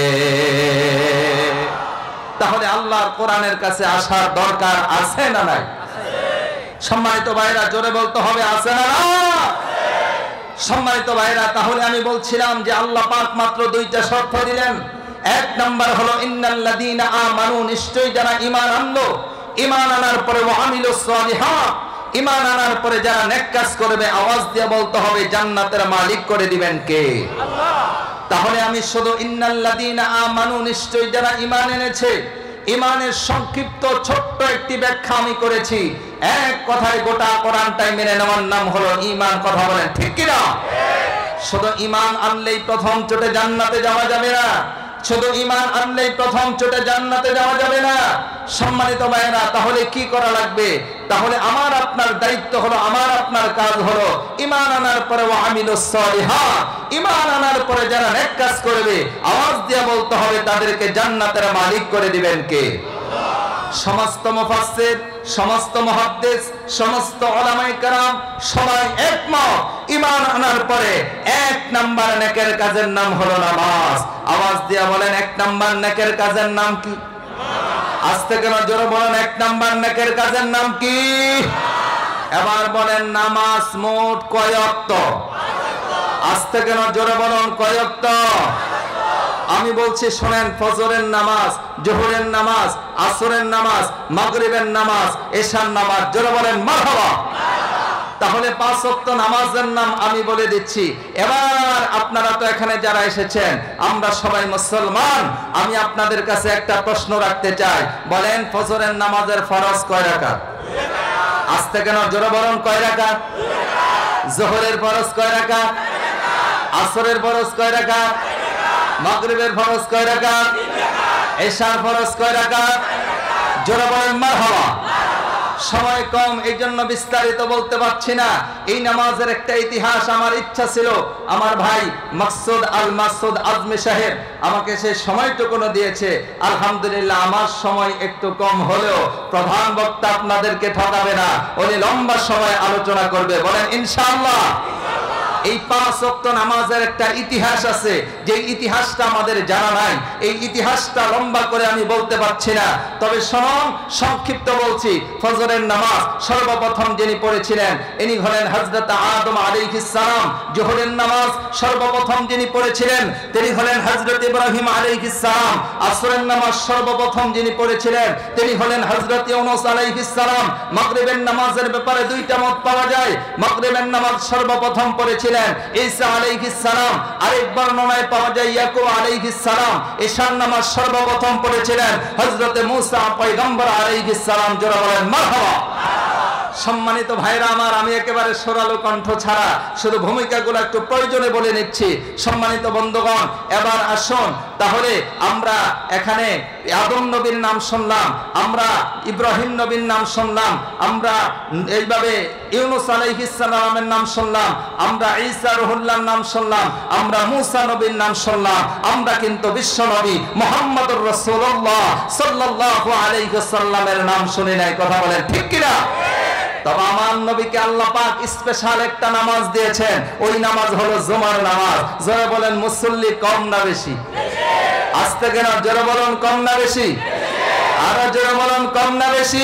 Speaker 1: তাহলে আল্লাহর কোরআনের কাছে আসার দরকার আছে না নাই? সম্মানিত ভাইরা, জোরে বলতে হবে, আছে না না? সম্মানিত ভাইরা, তাহলে আমি বলছিলাম যে আল্লাহ পাক মাত্র 2টা শর্ত দিলেন। 1 নাম্বার হলো ইন্নাল্লাযীনা আমানু, নিশ্চয়ই যারা ঈমান আনলো, ঈমান আনার পরে ওয়ামিলুস সালিহাত, ঈমান আনার পরে যারা নেক কাজ করবে, আওয়াজ দিয়ে বলতে হবে, জান্নাতের মালিক করে দিবেন কে? আল্লাহ। তাহলে আমি শুধু ইন্নাল্লাযীনা আমানু, নিশ্চয়ই যারা ঈমান এনেছে, ঈমানের সংক্ষিপ্ত ছোট্ট একটি ব্যাখ্যা আমি করেছি। এক কথায় গোটা কোরআনটাই মেনে নেওয়ার নাম হলো ঈমান। কথা বলেন ঠিক কি না? শুধু ঈমান আনলেই প্রথম চোটে জান্নাতে যাওয়া যাবে না, শুধু ঈমান আনলেই প্রথম চোটে জান্নাতে যাওয়া যাবে না। সম্মানিত ভাইরা, তাহলে কি করা লাগবে? তাহলে আমার আপনার দায়িত্ব হলো, আমার আপনার কাজ হলো ঈমান আনার পরে ওয়া আমিলুস সালিহাত, ঈমান আনার পরে যারা নেক কাজ করবে আওয়াজ দিয়ে বলতে হবে তাদেরকে জান্নাতের মালিক করে দিবেন কে? সমস্ত মুফাসসির, সমস্ত মুহাদ্দিস, সমস্ত উলামায়ে কেরাম সবাই একমত, ঈমান আনার পরে এক নাম্বার নেকের কাজের নাম হলো নামাজ। আওয়াজ দিয়ে বলেন, এক নাম্বার নেকের কাজের নাম কি? আস্তে কেন জোরে বলেন, এক নাম্বার নেকের কাজের নাম কি? এবার বলেন, নামাজ মোট কয় ওয়াক্ত? আস্তে কেন জোরে বলেন, কয় ওয়াক্ত? আমি বলছি শোনেন, ফজরের নামাজ, জোহরের নামাজ, আসরের নামাজ, মাগরিবের নামাজ, এশার নামাজ, জোরে বলেন মারহাবা। তাহলে 5 ওয়াক্ত নামাজের নাম আমি বলে দিচ্ছি। এবার আপনারা তো এখানে যারা এসেছেন আমরা সবাই মুসলমান, আমি আপনাদের কাছে একটা প্রশ্ন রাখতে চাই। বলেন, ফজরের নামাজের ফরজ কয় রাকাত? আস্তে কেন জোরে বলেন, কয় রাকাত? জোহরের ফরজ কয় রাকাত? আসরের ফরজ কয় রাকাত? মাগরিবের ফরজ কয় রাকাত? এশার ফরজ কয় রাকাত? জোরে বলেন মারহাবা। সময় কম, এই জন্য বিস্তারিত বলতে পারছি না। এই নামাজের একটা ইতিহাস আমার ইচ্ছা ছিল, আমার ভাই মাকসুদ আল মাসুদ আজমি সাহেব আমাকে সেই সময়টুকু দিয়েছে। আলহামদুলিল্লাহ, আমার সময় একটু কম হলেও প্রধান বক্তা আপনাদেরকে ঠকাবে না, উনি লম্বা সময় আলোচনা করবে। বলেন ইনশাআল্লাহ। এই 5 ওয়াক্ত নামাজের একটা ইতিহাস আছে, যে ইতিহাসটা আমাদের জানা নাই। এই ইতিহাসটা লম্বা করে আমি বলতে পারছি না, তবে শুনুন, সংক্ষিপ্ত বলছি। ফজরের নামাজ সর্বপ্রথম যিনি পড়েছিলেন ইনি হলেন হযরত আদম আলাইহিস সালাম। যোহরের নামাজ সর্বপ্রথম যিনি পড়েছিলেন তিনি হলেন হযরত ইব্রাহিম আলাইহিস সালাম। আসরের নামাজ সর্বপ্রথম যিনি পড়েছিলেন তিনি হলেন হযরত ইউনূস আলাইহিস সালাম। মাগরিবের নামাজের ব্যাপারে দুইটা মত পাওয়া যায়। মাগরিবের নামাজ সর্বপ্রথম পড়েছিলেন ঈসা আলাইহিস সালাম, আরেক বর্ণনায় পাওয়া যায় ইয়াকুব আলাইহিস সালাম। এশার নামাজ সর্বপ্রথম পড়েছিলেন হযরত মুসা পয়গম্বর আলাইহিস সালাম। জোরে বলেন মারহাবা। সম্মানিত ভাইরা আমার, আমি একেবারে সরালো কণ্ঠ ছাড়া শুধু ভূমিকাগুলো একটু প্রয়োজনে বলে নিচ্ছি। সম্মানিত বন্ধুগণ, এবার আসুন তাহলে আমরা এখানে আদম নবীর নাম শুনলাম, আমরা ইব্রাহিম নবীর নাম শুনলাম, আমরা এইভাবে ইউনূস আলাইহিস সালামের নাম শুনলাম, আমরা ঈসা রুহুল্লাহর নাম শুনলাম, আমরা মুসা নবীর নাম শুনলাম। আমরা কিন্তু বিশ্ব নবী মুহাম্মদুর রাসূলুল্লাহ সাল্লাল্লাহু আলাইহি ওয়াসাল্লামের নাম শুনি নাই। কথা বলেন ঠিক কি না? তবে আমার নবীকে আল্লাহ পাক স্পেশাল একটা নামাজ দিয়েছেন, ওই নামাজ হলো জুমার নামাজ। জোরে বলেন, মুসল্লি কম না বেশি? আস্তে কেন জোরে বলেন, কম না বেশি? আরো জোরে বলেন, কম না বেশি?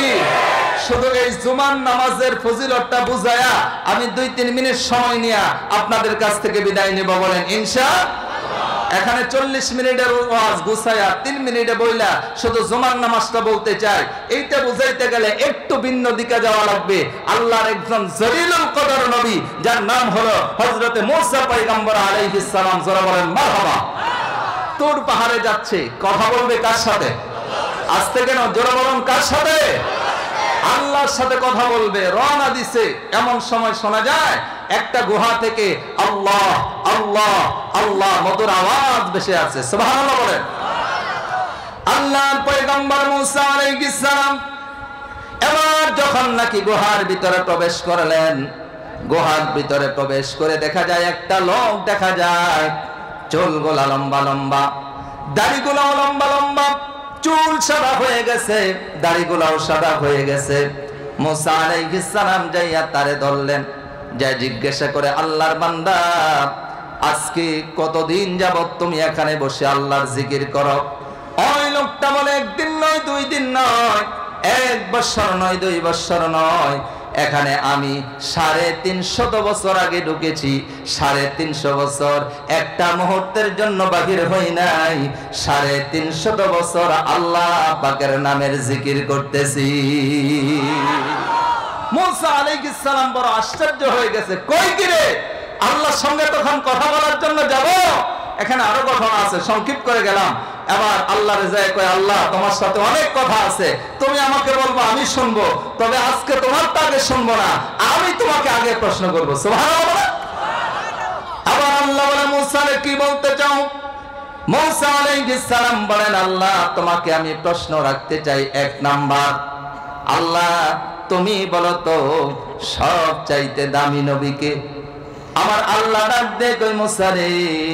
Speaker 1: শুধু এই জুমার নামাজের ফজিলতটা বুঝায়া আমি 2-3 মিনিট সময় নিয়ে আপনাদের কাছ থেকে বিদায় নেব। বলেন ইনশাআল্লাহ। এখানে 40 মিনিটের ওয়াজ গুছায়া 3 মিনিটে বইলা শুধু জুমার নামাজটা বলতে চাই। এইটা বুঝাইতে গেলে একটু ভিন্ন দিকে যাওয়া লাগবে। আল্লাহর একজন জলিলুল কদর নবী যার নাম হলো হযরত মুসা পয়গম্বর আলাইহিস সালাম। জোরে বলেন মারহাবা। তুর পাহাড়ে যাচ্ছে, কথা বলবে কার সাথে? আস্তে কেন জোরে বলেন, কার সাথে? আল্লাহর সাথে কথা বলবে। রওনা দিছে, এমন সময় শোনা যায় একটা গুহা থেকে আল্লাহ আল্লাহ আল্লাহ মধুর আওয়াজ ভেসে আসছে। সুবহানাল্লাহ বলেন। আল্লাহর পয়গম্বর মুসা আলাইহিস সালাম এবার যখন নাকি গুহার ভিতরে প্রবেশ করলেন, গুহার ভিতরে প্রবেশ করে দেখা যায় একটা লোক দেখা যায়, চুলগুলো লম্বা লম্বা, দাড়িগুলো লম্বা লম্বা, চুল সাদা হয়ে গেছে, দাড়িগুলোও সাদা হয়ে গেছে। মুসা আলাইহিস সালাম যাইয়া তারে ধরলেন, যা জিজ্ঞাসা করে, আল্লাহর বান্দা, আজকে কতদিন যাবত তুমি এখানে বসে আল্লাহর জিকির করো? ওই লোকটা বলে, একদিন নয়, 2 দিন নয়, 1 বছর নয়, 2 বছর নয়, এখানে আমি 350 বছর আগে ঢুকেছি। 350 বছর একটা মুহূর্তের জন্য বাহির হই নাই। 350 বছর আল্লাহ পাকের নামের জিকির করতেছি। মুসা আলাইহিস সালাম বড় আশ্চর্য হয়ে গেছে, কই কি রে, আল্লাহর সঙ্গে তখন কথা বলার জন্য যাব? এখানে আরো কথা আছে, সংক্ষিপ্ত করে গেলাম। এবার আল্লাহ রেজায় কয়, আল্লাহ তোমার সাথে অনেক কথা আছে, তুমি আমাকে বলবো, আমি শুনবো, তবে আজকে তোমারটা আগে শুনবো না, আমি তোমাকে আগে প্রশ্ন করবো। সুবহানাল্লাহ। আবার আল্লাহ বলে, মুসা কি বলতে চাও? মুসা আলাইহিস সালাম বলেন, আল্লাহ তোমাকে আমি প্রশ্ন রাখতে চাই। এক নাম্বার, আল্লাহ তুমি বলো তো সব চাইতে দামি নবীকে? আমার আল্লাহ ডাক দে কই, মুসা রে,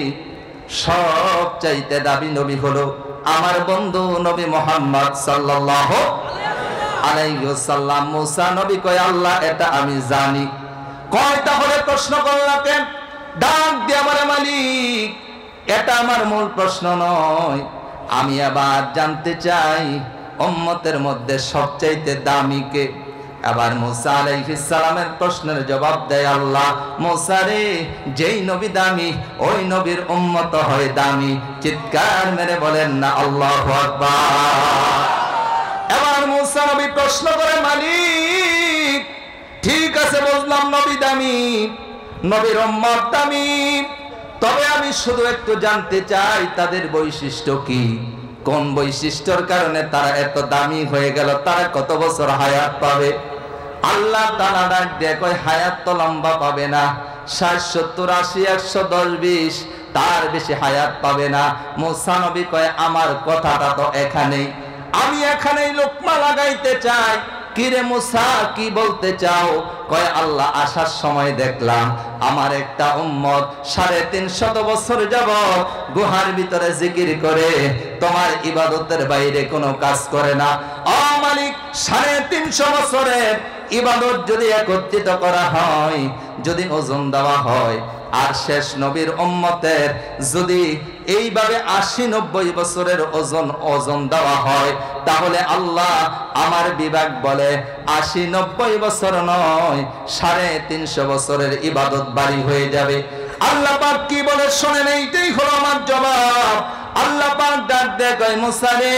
Speaker 1: সব চাইতে দামি নবী হলো আমার বন্ধু নবী মুহাম্মদ সাল্লাল্লাহু আলাইহি ওয়াসাল্লাম। মুসা নবী কয়, আল্লাহ এটা আমি জানি। কয় তাহলে প্রশ্ন করলা কেন? ডাক দিয়ে বলে, মালিক এটা আমার মূল প্রশ্ন নয়, আমি আবার জানতে চাই উম্মতের মধ্যে সবচাইতে দামি কে? আবার মুসা আলাইহিস সালামের প্রশ্নের জবাব দেয় আল্লাহ, মুসা রে, যেই নবী দামি ওই নবীর উম্মত হয় দামি। চিৎকার মেরে বলেন না আল্লাহু আকবার। এবার মুসা নবী প্রশ্ন করে, মালিক ঠিক আছে বুঝলাম নবী দামি, নবীর উম্মত দামি, তবে আমি শুধু একটু জানতে চাই তাদের বৈশিষ্ট্য কি? কোন বৈশিষ্ট্যের কারণে তারা এত দামি হয়ে গেল? তারা কত বছর হায়াত পাবে? আল্লাহ তাআলা ডাক দিয়ে কয়, হায়াত তো লম্বা পাবে না, 60 70 80 110 20 তার বেশি হায়াত পাবে না। মুসা নবী কয়, আমার কথাটা তো এখানেই, আমি এখানেই লোকমা লাগাইতে চাই। কিরে মুসা কি বলতে চাও? কয়, আল্লাহ আসার সময় দেখলাম আমার একটা উম্মত 350 বছর যাবত গুহার ভিতরে জিকির করে, তোমার ইবাদতের বাইরে কোনো কাজ করে না। ও মালিক, 350 বছরের ইবাদত যদি একত্রিত করা হয়, যদি ওজন দেওয়া হয়, আর শেষ নবীর উম্মতের যদি এইভাবে 80-90 বছরের ওজন দেওয়া হয়, তাহলে আল্লাহ আমার বিভাগ বলে 80-90 বছর নয়, 350 বছরের ইবাদত বাড়ি হয়ে যাবে। আল্লাহ পাক কি বলে শোনেন, এইটাই হলো আমার জবাব। আল্লাহ পাক ডাক দেয়, কয় মুসা রে,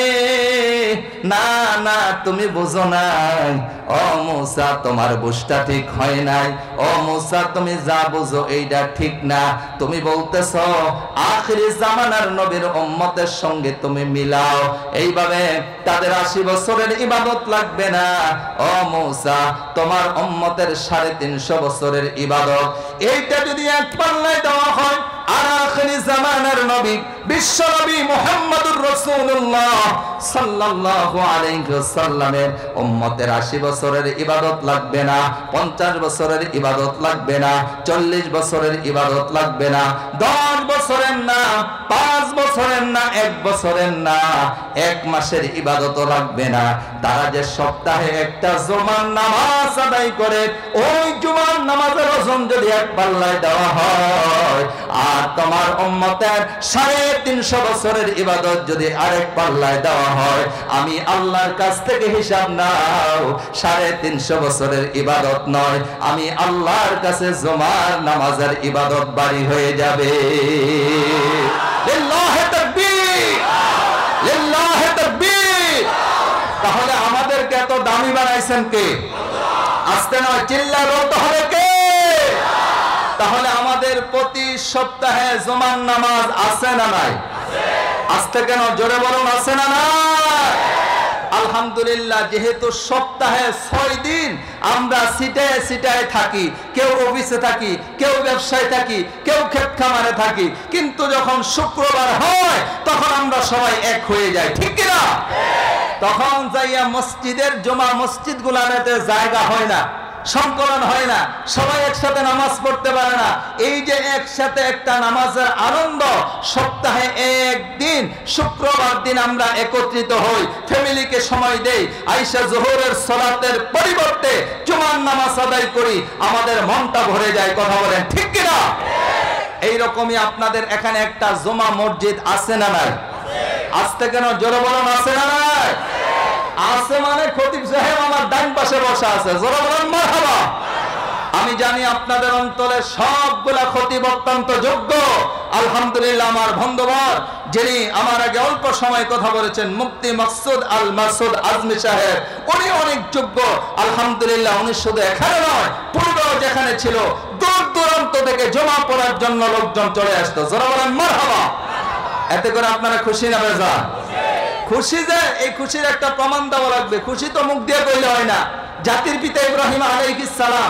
Speaker 1: না না তুমি বুঝো নাই, ও মুসা তোমার বুঝটা ঠিক হয় নাই, ও মুসা তুমি যা বুঝো এইটা ঠিক না। তুমি বলতেছো আখিরি জামানার নবীর উম্মতের সঙ্গে তুমি মিলাও, এইভাবে তাদের 80 বছরের ইবাদত লাগবে না। ও মুসা, তোমার উম্মতের 350 বছরের ইবাদত, এইটা যদি এক পাল্লায় দেওয়া হয়, আর আখিরি জামানার নবী বিশ্ব নবী মুহাম্মদুর রাসূলুল্লাহ সাল্লাল্লাহু আলাইহি ওয়াসাল্লামের উম্মতের 80 বছরের ইবাদত লাগবে না, 50 বছরের ইবাদত লাগবে না, 40 বছরের ইবাদত লাগবে না, 10 বছরের না, 5 বছরের না, 1 বছরের না, 1 মাসের ইবাদতও লাগবে না। তারা যে সপ্তাহে একটা জুমার নামাজ আদায় করে, ওই জুমার নামাজের ওজন যদি এক পাল্লায় দেওয়া হয়, আর তোমার উম্মতের 350 বছরের ইবাদত যদি আরেক পাল্লায় দেওয়া হয়, আমি আল্লাহর কাছ থেকে হিসাব নাও, 350 বছরের ইবাদত নয়, আমি আল্লাহর কাছে জুমার নামাজের ইবাদত বাড়ি হয়ে যাবে। লিল্লাহি তাকবীর, লিল্লাহি তাকবীর। তাহলে আমাদেরকে এত দামি বানাইছেন কে? আস্তে নয়, চিল্লায় বলতে হবে কে? তাহলে আমাদের প্রতি সপ্তাহে জুমার নামাজ আছে না নাই? আস্তে কেন, জোরে বলুন, আছে না নাই? আলহামদুলিল্লাহ, যেহেতু সপ্তাহে 6 দিন আমরা সিটায় সিটায় থাকি, কেউ অফিসে থাকি, কেউ ব্যবসায় থাকি, কেউ ক্ষেত খামারে থাকি, কিন্তু যখন শুক্রবার হয় তখন আমরা সবাই এক হয়ে যাই, ঠিক কিনা? তখন যাইয়া মসজিদের জমা মসজিদগুলোতে জায়গা হয় না, সংকলন হয় না, সবাই একসাথে নামাজ পড়তে পারে না। এই যে একসাথে একটা নামাজের আনন্দ, সপ্তাহে একদিন শুক্রবার দিন আমরা একত্রিত হই, ফ্যামিলিকে সময় দেই, আইসা জোহরের সালাতের পরিবর্তে জুমার নামাজ আদায় করি, আমাদের মনটা ভরে যায়। কথা বলেন ঠিক কিনা? এইরকমই আপনাদের এখানে একটা জুমা মসজিদ আছে না নাই? আজকে কেন, জোরে বলুন, আছে না নাই? আছে মানে খতিব সাহেব আমার ডান পাশে বসা আছে, জোরে বলুন মারহাবা। আমি জানি আপনাদের অন্তরে সবগুলা খতিব অত্যন্ত যোগ্য। আলহামদুলিল্লাহ, আমার বন্ধুবর যিনি আমার আগে অল্প সময় কথা বলেছেন, মুফতি মাকসুদ আল মাসুদ আজমি সাহেব, উনি অনেক যোগ্য। আলহামদুলিল্লাহ, উনি শুধু এখানে নয়, পূর্বেও যেখানে ছিল, দূর দূরান্ত থেকে জমা পড়ার জন্য লোকজন চলে আসতো। জোরে বলেন মারহাবা। এতে করে আপনারা খুশি না বেজার? খুশি। যে এই খুশির একটা প্রমাণ দেওয়া লাগবে। খুশি তো মুখ দিয়ে কইলে হয় না। জাতির পিতা ইব্রাহিম আলাইহিস সালাম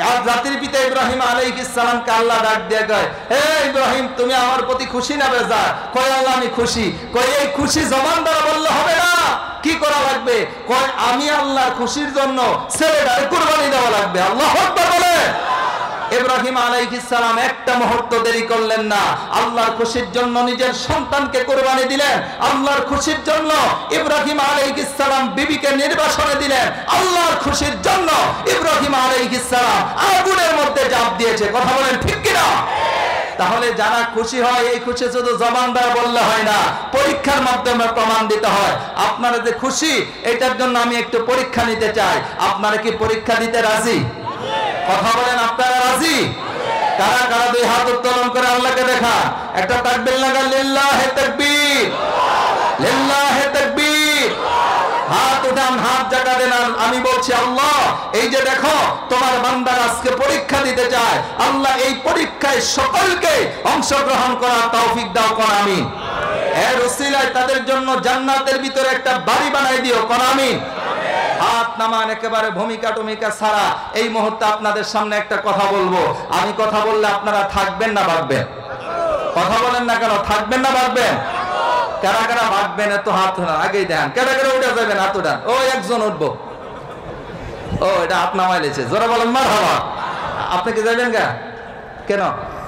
Speaker 1: আজ জাতির পিতা ইব্রাহিম আলাইহিস সালামকে আল্লাহ ডাক দিয়ে কয়, হে ইব্রাহিম তুমি আমার প্রতি খুশি না বেজার? কয় আল্লাহ আমি খুশি। কয় এই খুশি জবান দ্বারা বললে হবে না, কি করা লাগবে? কয় আমি আল্লাহর খুশির জন্য ছেলেটার কুরবানি দেওয়া লাগবে। আল্লাহু আকবার বলে। ইব্রাহিম আলাইহিস সালাম একটা মুহূর্ত দেরি করলেন না, আল্লাহর খুশির জন্য নিজের সন্তানকে কুরবানি দিলেন। আল্লাহর খুশির জন্য ইব্রাহিম আলাইহিস সালাম বিবিকে নির্বাসনে দিলেন। আল্লাহর খুশির জন্য ইব্রাহিম আলাইহিস সালাম আগুনের মধ্যে ঝাঁপ দিয়েছে। কথা বলেন ঠিক কি না? তাহলে যারা খুশি হয়, এই খুশি শুধু জবান দ্বারা বললে হয় না, পরীক্ষার মাধ্যমে প্রমাণ দিতে হয়। আপনারা যে খুশি, এটার জন্য আমি একটু পরীক্ষা নিতে চাই। আপনারা কি পরীক্ষা দিতে রাজি? কথা বলেন, আপনারা রাজি? কারা কারা দুই হাত উত্তোলন করে আল্লাহকে দেখা, একটা তাকবীর লাগা, লিল্লাহি তাকবীর, লিল্লাহি তাকবীর। হাত উঠান, হাত জায়গা দেন। আমি বলছি আল্লাহ, এই যে দেখো তোমার বান্দার আজকে পরীক্ষা দিতে চায়, আল্লাহ এই পরীক্ষায় সকলকে অংশগ্রহণ করার তৌফিক দাও। কোন আমিন। এর উসিলায় তাদের জন্য জান্নাতের ভিতরে একটা বাড়ি বানাই দিও। কোন আমিন। হাত নামান, একেবারে ভূমিকা টমিকা ছাড়া। এই মুহূর্তে আপনাদের সামনে একটা কথা বলবো। আমি কথা বললে আপনারা থাকবেন না ভাববেন? কথা বলেন না কেন? থাকবেন না ভাববেন? কারা কারা ভাববেন? এত হাত উঠান, আগেই দেন। কারা কারা উঠে যাবেন? হাত উঠান। ও একজন উঠবো। ও এটা হাত নামাই লেছে, জোরে বলেন মারহাবা। আপনি কি যাবেন গা? কেন?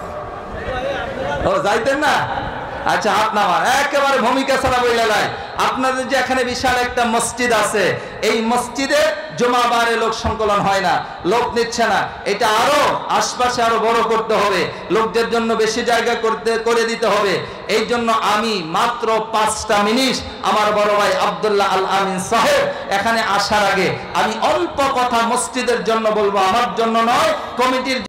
Speaker 1: ও যাইতেন না? আচ্ছা হাত নামান, একেবারে ভূমিকা ছাড়া বইলে লাই। আপনাদের যে এখানে বিশাল একটা মসজিদ আছে, এই মসজিদে জুমাবারে লোক সংকলন হয় না, লোক নিচ্ছে না। এটা আরো আশপাশে আরো বড় করতে হবে, লোকদের জন্য বেশি জায়গা করে দিতে হবে। এই জন্য আমি মাত্র 5টা মিনিট আমার বড় ভাই আব্দুল্লাহ আল আমিন সাহেব এখানে আসার আগে আমি অল্প কথা মসজিদের জন্য বলবো, আমার জন্য নয়, কমিটির